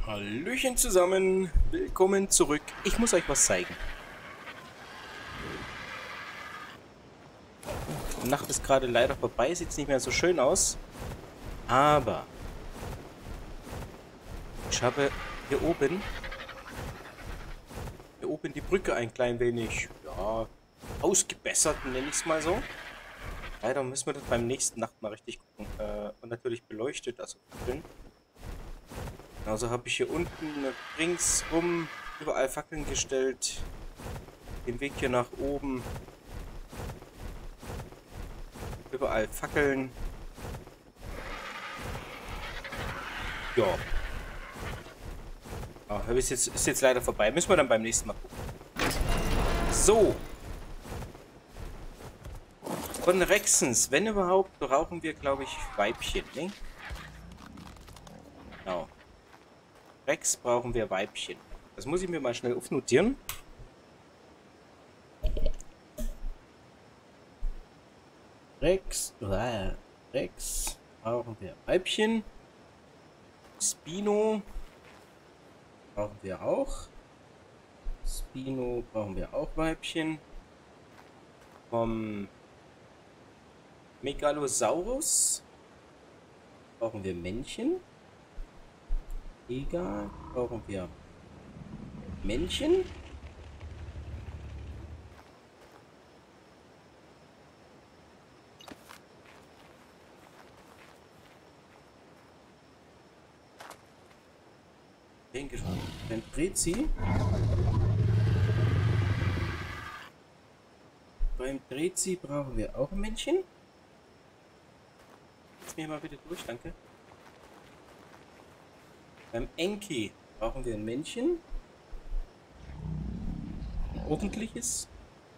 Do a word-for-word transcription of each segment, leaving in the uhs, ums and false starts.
Hallöchen zusammen, willkommen zurück. Ich muss euch was zeigen. Die Nacht ist gerade leider vorbei, sieht es nicht mehr so schön aus. Aber ich habe hier oben, hier oben die Brücke ein klein wenig, ja, ausgebessert, nenne ich es mal so. Leider müssen wir das beim nächsten Nacht mal richtig gucken. Äh, und natürlich beleuchtet, also Fackeln. Also habe ich hier unten ringsrum überall Fackeln gestellt. Den Weg hier nach oben. Überall Fackeln. Ja. Aber ist jetzt, ist jetzt leider vorbei. Müssen wir dann beim nächsten Mal gucken. So. Von Rexens, wenn überhaupt, brauchen wir, glaube ich, Weibchen, ne? Genau. Rex brauchen wir Weibchen. Das muss ich mir mal schnell aufnotieren. Rex, äh, Rex brauchen wir Weibchen. Spino brauchen wir auch. Spino brauchen wir auch Weibchen. Vom Megalosaurus brauchen wir Männchen. Egal, brauchen wir Männchen. Denke schon. Dann Prezi. Beim Prezi brauchen wir auch ein Männchen. Lass mir mal bitte durch, danke. Beim Enki brauchen wir ein Männchen. Ein ordentliches.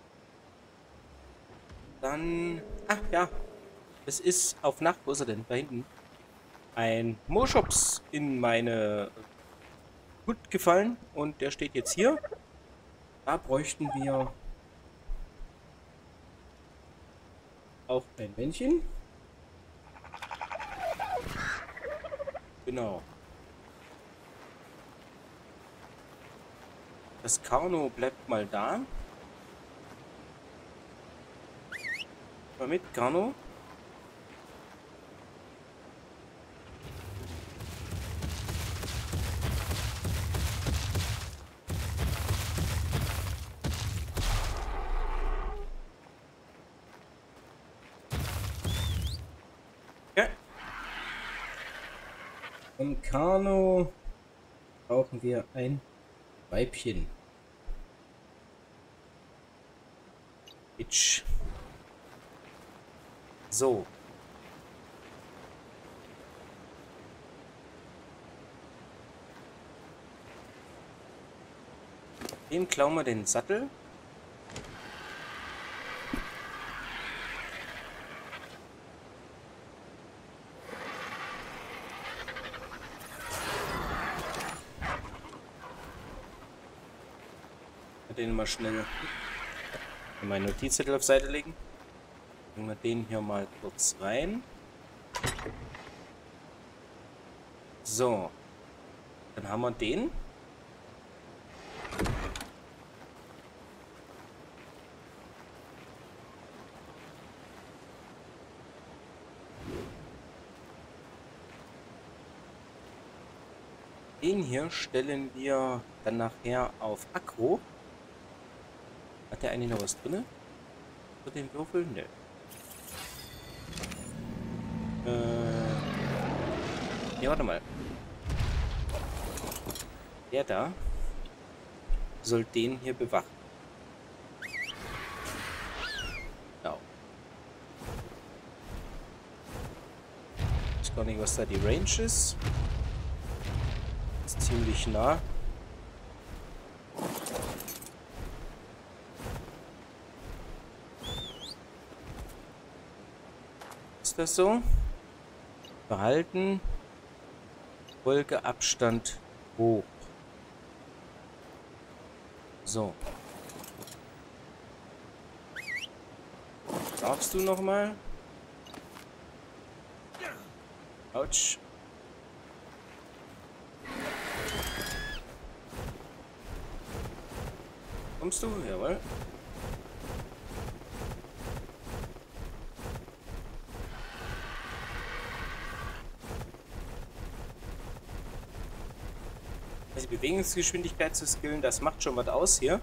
Dann... Ach ja. Es ist auf Nacht, wo ist er denn? Da hinten. Ein Moschops in meine Hut gefallen. Und der steht jetzt hier. Da bräuchten wir auch ein Männchen. Genau. Das Karno bleibt mal da. Mal mit, Karno. Ja. Vom Karno brauchen wir ein Weibchen. Itch. So. Dem klauen wir den Sattel. Den mal schnell in meinen Notizzettel auf Seite legen. Bringen wir den hier mal kurz rein. So. Dann haben wir den. Den hier stellen wir dann nachher auf Akro. Hat der eigentlich noch was drin? Für den Würfel? Nö. Äh. Ja, warte mal. Der da soll den hier bewachen. Genau. Ich weiß gar nicht, was da die Range ist. Ist ziemlich nah. Ist das so? Verhalten. Folgeabstand hoch. So. Darfst du noch mal? Autsch. Kommst du? Jawohl. Also die Bewegungsgeschwindigkeit zu skillen, das macht schon was aus hier.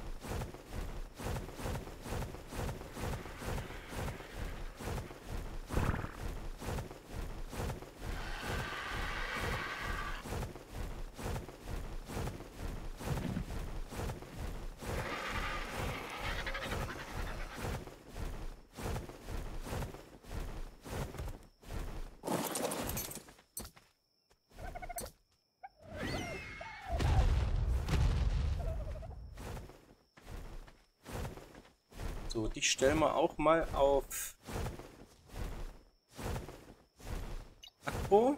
So, dich stellen wir auch mal auf Akro.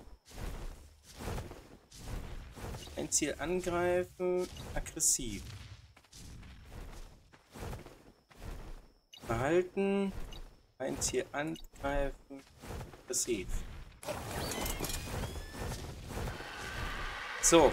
Ein Ziel angreifen, aggressiv. Verhalten, ein Ziel angreifen, aggressiv. So.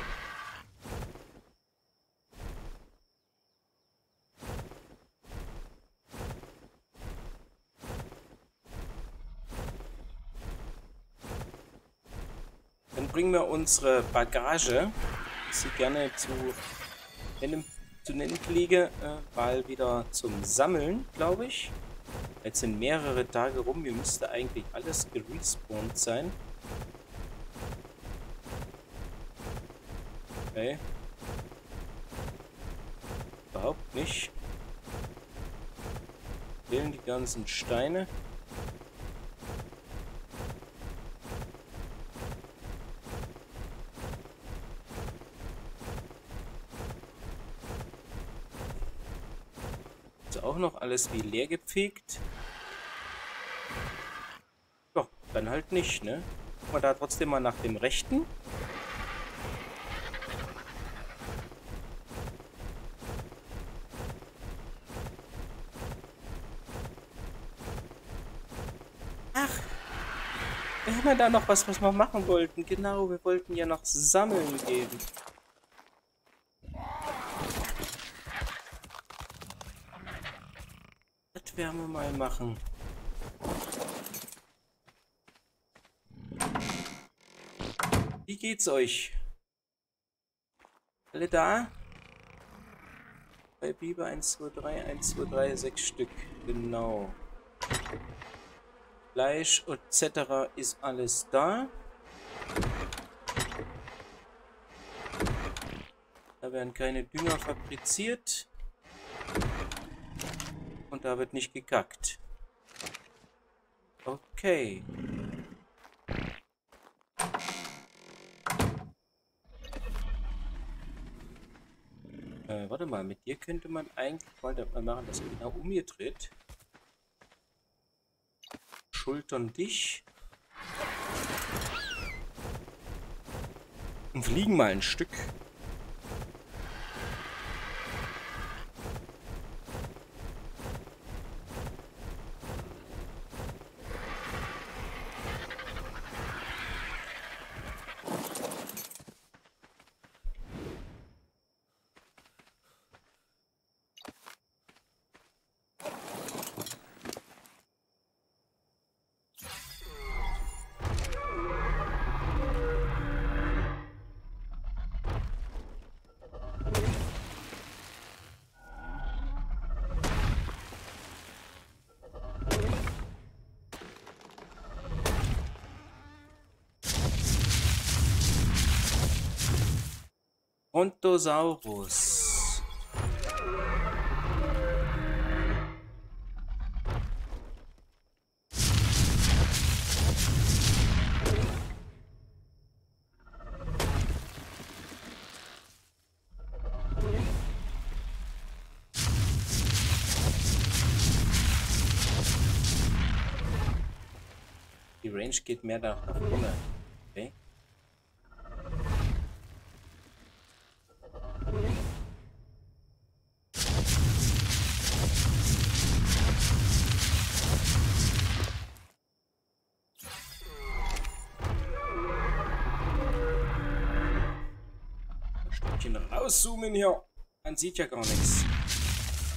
Dann bringen wir unsere Bagage, die sie gerne zu nennen, zu nennen pflege, äh, mal wieder zum Sammeln, glaube ich. Jetzt sind mehrere Tage rum, mir müsste eigentlich alles gerespawnt sein. Okay. Überhaupt nicht. Fehlen die ganzen Steine. Auch noch alles wie leer gepflegt. Doch, dann halt nicht, ne? Gucken wir da trotzdem mal nach dem rechten. Ach, wir haben ja da noch was, was wir machen wollten. Genau, wir wollten ja noch sammeln gehen. Das werden wir mal machen. Wie geht's euch? Alle da? Bei Biber eins, zwei, drei, eins, zwei, drei, sechs Stück. Genau. Fleisch et cetera ist alles da. Da werden keine Dünger fabriziert. Und da wird nicht gekackt. Okay. Äh, warte mal, mit dir könnte man eigentlich mal machen, dass genau umgedreht. Schultern dich. Und fliegen mal ein Stück. Brontosaurus. Die Range geht mehr nach vorne. Okay. Ein Stückchen rauszoomen hier. Man sieht ja gar nichts.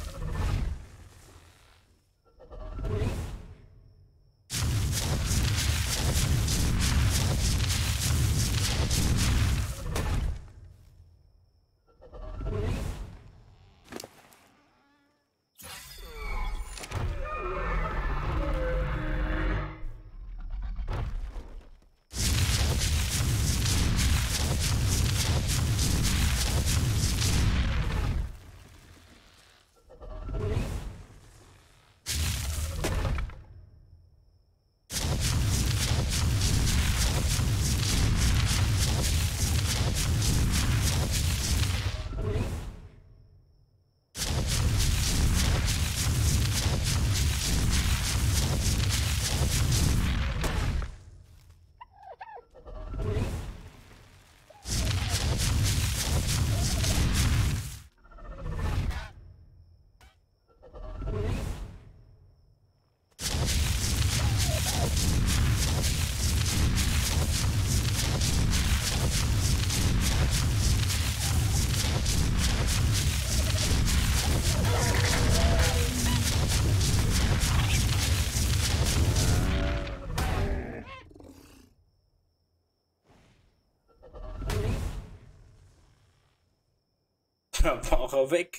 Da war er weg.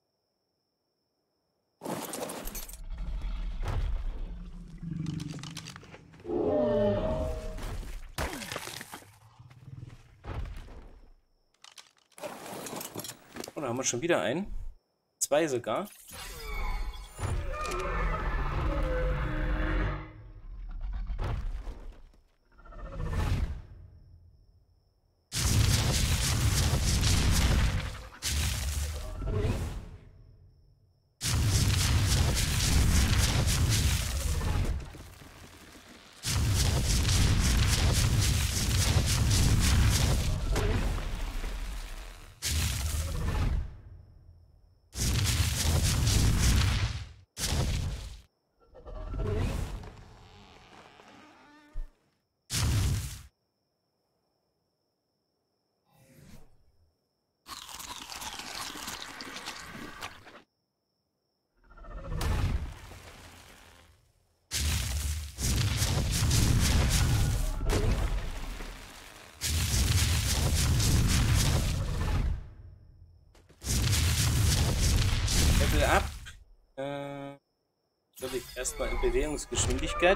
Oh, da haben wir schon wieder einen. Zwei sogar. Level up. Äh, soll ich erstmal in Bewegungsgeschwindigkeit.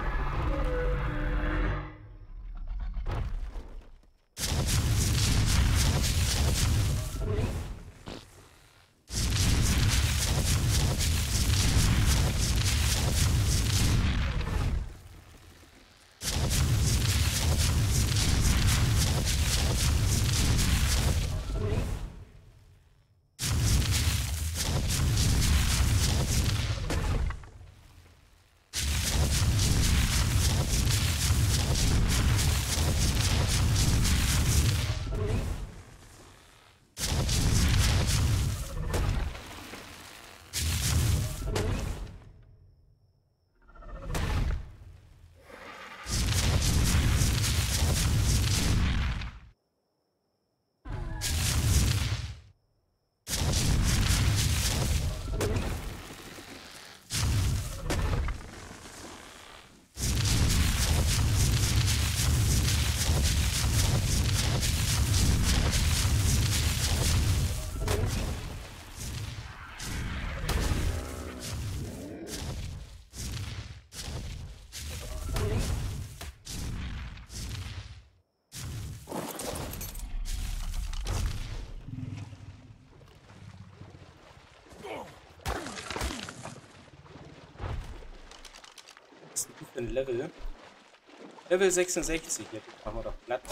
Was ist denn für ein Level? Level sechsundsechzig. Ja, das machen wir doch platt.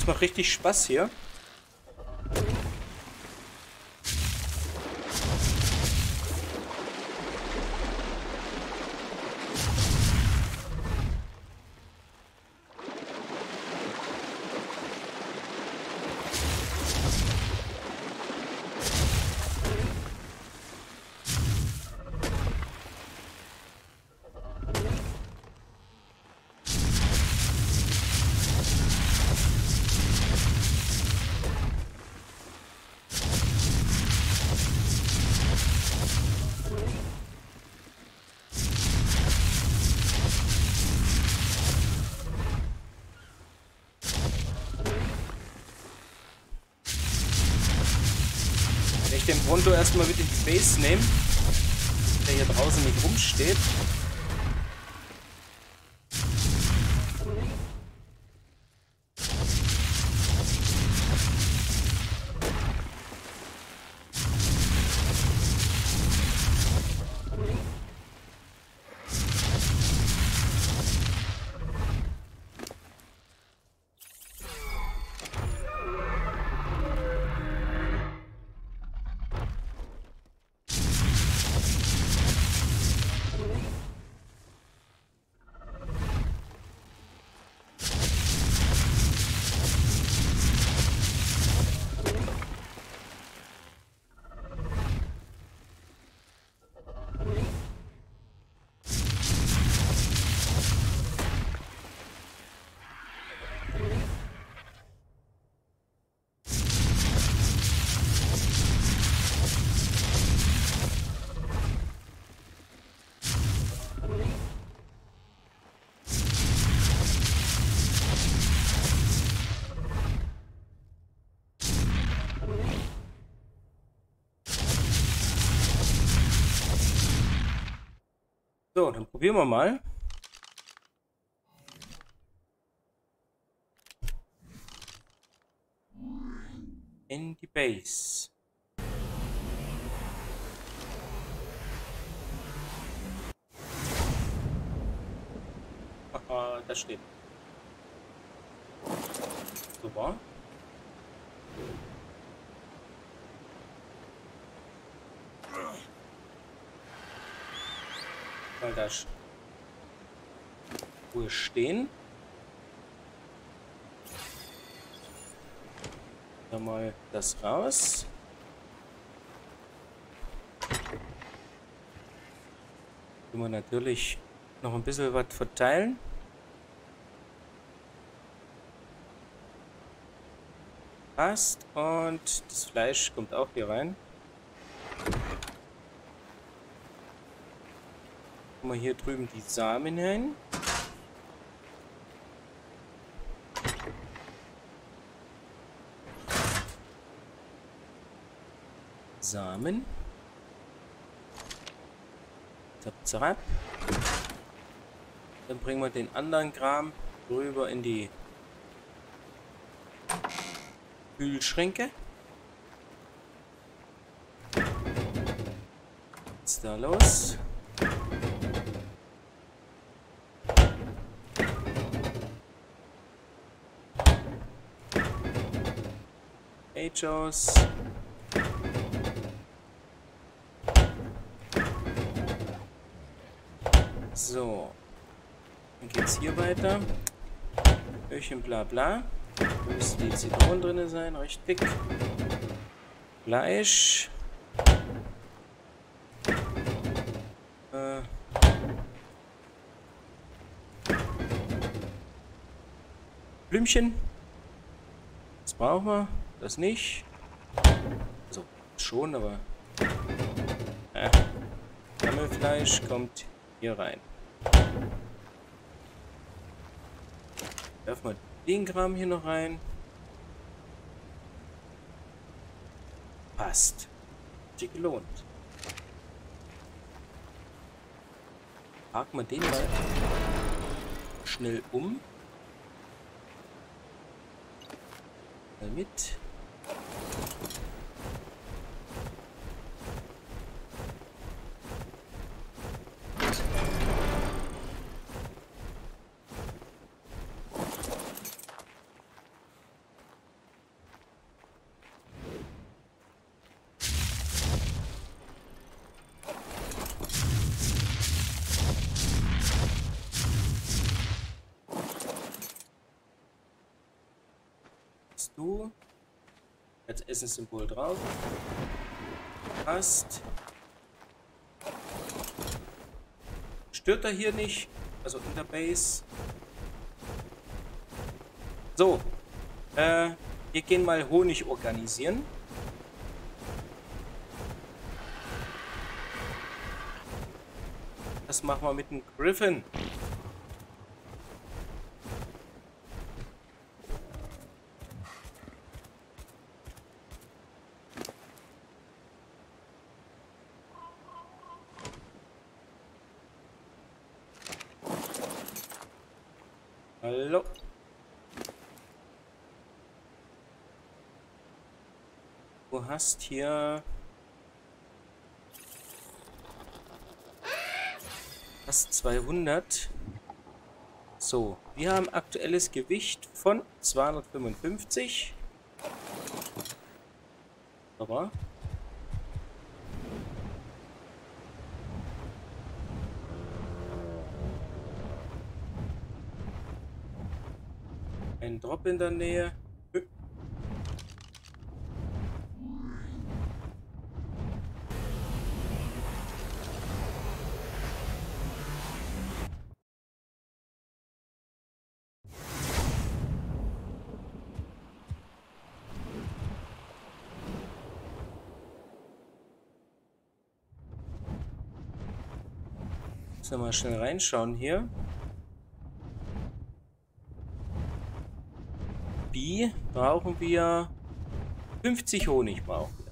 Das macht richtig Spaß hier. Wenn ich den Bronto erstmal mit in die Base nehme, der hier draußen nicht rumsteht. So, dann probieren wir mal. In die Base. Haha, das steht. Super. Mal da Ruhe stehen. Dann mal das raus. Können wir natürlich noch ein bisschen was verteilen. Passt. Und das Fleisch kommt auch hier rein. Wir hier drüben die Samen hin. Samen. Zap, zap. Dann bringen wir den anderen Kram rüber in die Kühlschränke. Was ist da los? Ajos. So. Dann geht's hier weiter. Öhrchen bla bla. Da müsste die Zitronen drin sein, richtig. Fleisch. Äh. Blümchen. Das brauchen wir. Das nicht. Also schon, aber. Äh. Gammelfleisch kommt hier rein. Werfen wir den Kram hier noch rein. Passt. Sich gelohnt. Haken wir den mal schnell um. Damit. du als Essenssymbol drauf. Passt. Stört er hier nicht. Also in der Base. So. Äh, wir gehen mal Honig organisieren. Das machen wir mit dem Griffin. Hallo. Du hast hier fast zweihundert. So, wir haben aktuelles Gewicht von zweihundertfünfundfünfzig. Aber ein Drop in der Nähe. Mal schnell reinschauen hier. B brauchen wir fünfzig Honig brauchen wir.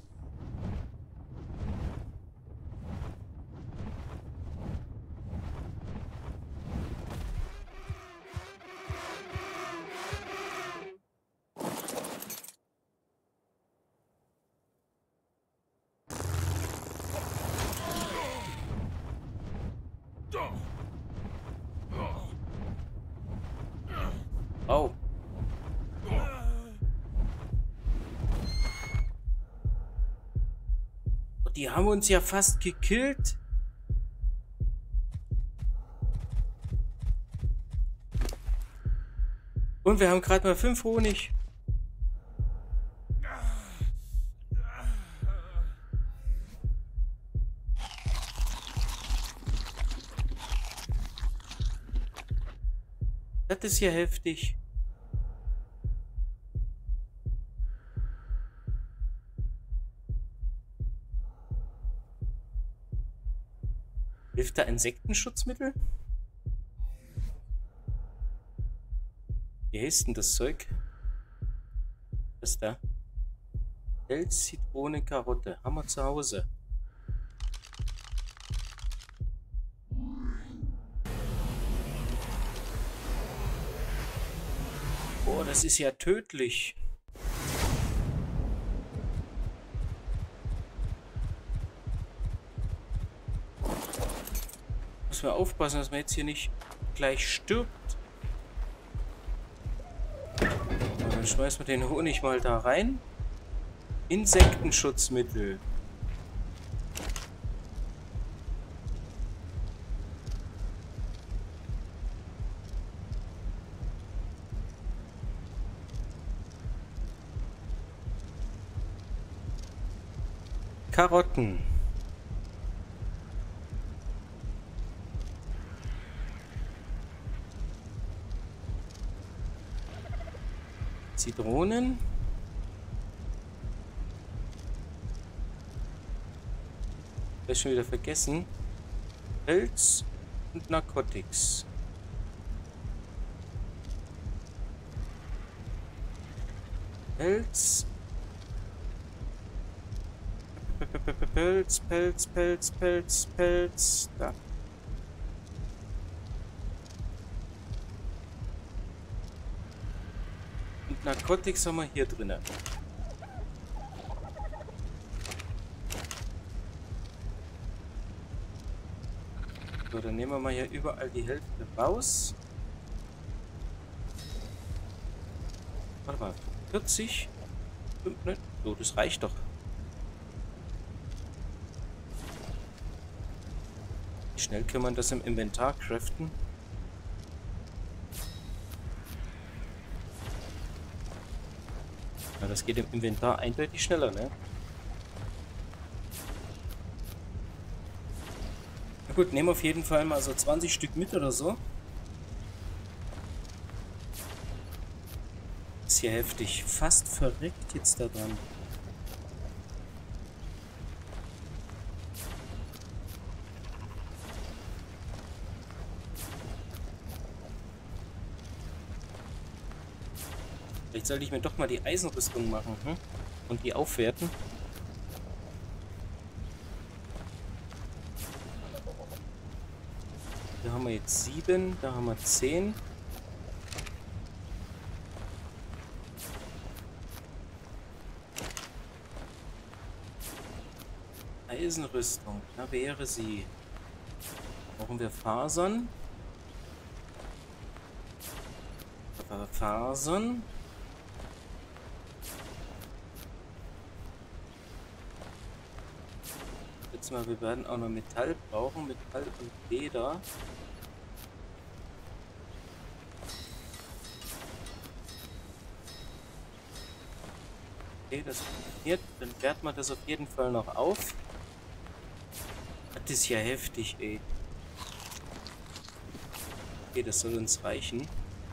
Oh. Die haben uns ja fast gekillt. Und wir haben gerade mal fünf Honig. Das ist ja heftig. Hilft da Insektenschutzmittel? Wie heißt denn das Zeug? Was ist da? Pelz, Zitrone, Karotte. Haben wir zu Hause. Boah, das ist ja tödlich. Müssen wir aufpassen, dass man jetzt hier nicht gleich stirbt. Und dann schmeißen wir den Honig mal da rein. Insektenschutzmittel. Karotten. Zitronen. Ich habe schon wieder vergessen. Pelz und Narcotics. Pelz. Pelz, Pelz, Pelz, Pelz, Pelz. Da. Und Narcotics haben wir hier drin. So, dann nehmen wir mal hier überall die Hälfte raus. Warte mal, vierzig? So, das reicht doch. Wie schnell kann man das im Inventar craften? Ja, das geht im Inventar eindeutig schneller, ne? Na gut, nehmen wir auf jeden Fall mal so zwanzig Stück mit oder so. Ist hier heftig. Fast verreckt jetzt da dran. Vielleicht sollte ich mir doch mal die Eisenrüstung machen, hm? Und die aufwerten. Da haben wir jetzt sieben, da haben wir zehn. Eisenrüstung, da wäre sie. Brauchen wir Fasern? Fasern. Jetzt mal, wir werden auch noch Metall brauchen, Metall und Leder. Okay, das funktioniert. Dann werten wir das auf jeden Fall noch auf. Das ist ja heftig, ey. Okay, das soll uns reichen.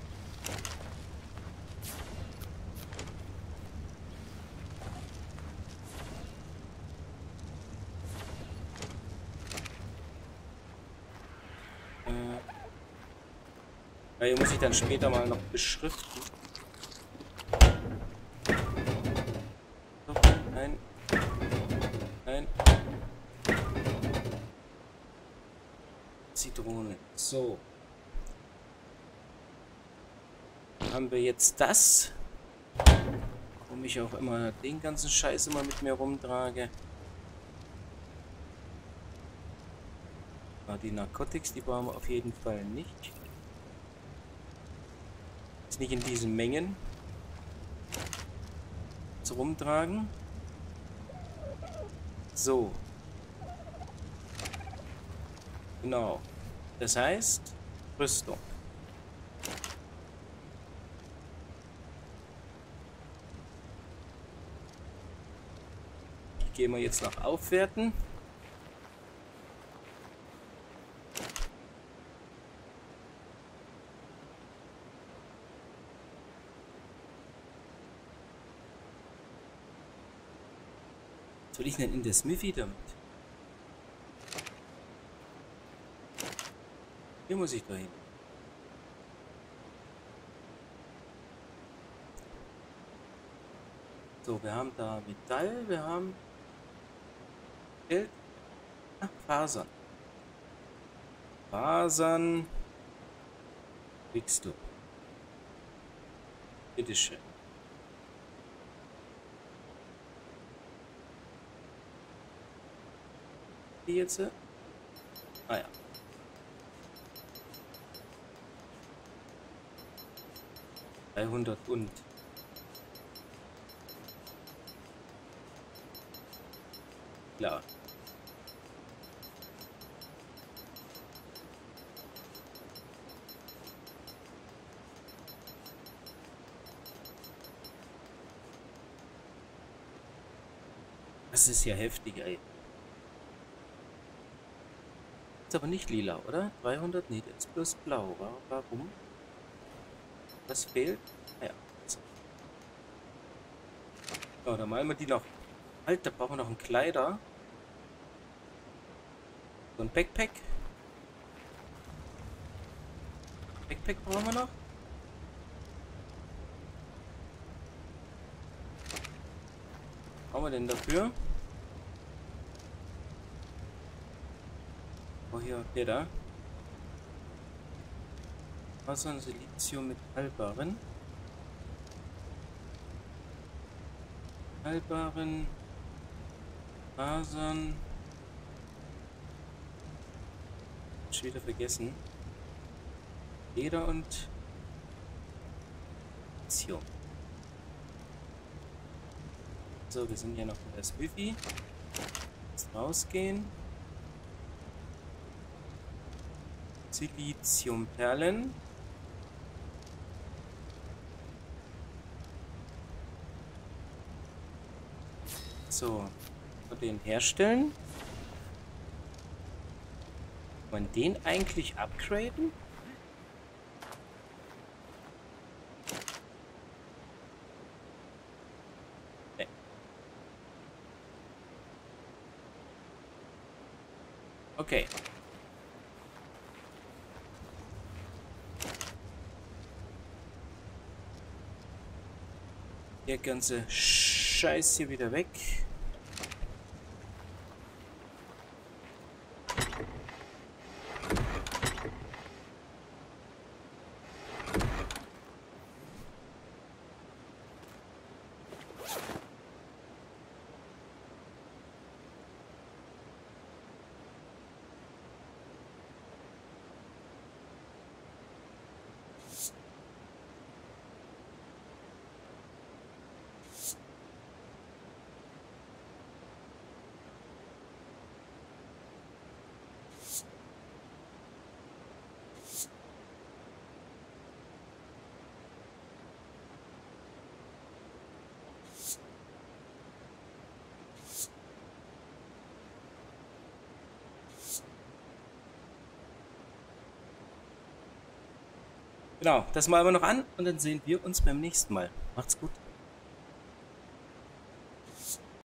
Ja, hier muss ich dann später mal noch beschriften. Nein. Nein. Zitrone. So. Dann haben wir jetzt das. Warum ich auch immer den ganzen Scheiß immer mit mir rumtrage. Die Narcotics, die brauchen wir auf jeden Fall nicht. Ist nicht in diesen Mengen zu rumtragen. So. Genau. Das heißt, Rüstung. Die gehen wir jetzt noch aufwerten. Was soll ich denn in der Smithy damit? Hier muss ich da hin. So, wir haben da Metall, wir haben Geld. Ach, Fasern. Fasern. Kriegst du. Bitteschön. Die jetzt? Ah ja. dreihundert und. Klar. Das ist ja heftig, ey. Ist aber nicht lila, oder? dreihundert? Nee, das ist bloß blau. Warum? Was fehlt? Ah ja. So. So, dann malen wir die noch. Halt, da brauchen wir noch einen Kleider. So ein Backpack. Backpack brauchen wir noch. Was brauchen wir denn dafür? Oh, hier, okay, da. Fasern, Silizium, Metallbarren. Metallbarren. Fasern. Schon wieder vergessen. Leder und Silizium. So, wir sind ja noch in der Smithy. Jetzt rausgehen. Siliziumperlen. So. Den herstellen. Kann man den eigentlich upgraden? Nee. Okay. Der ganze Scheiß hier wieder weg. Genau, das malen wir noch an und dann sehen wir uns beim nächsten Mal. Macht's gut.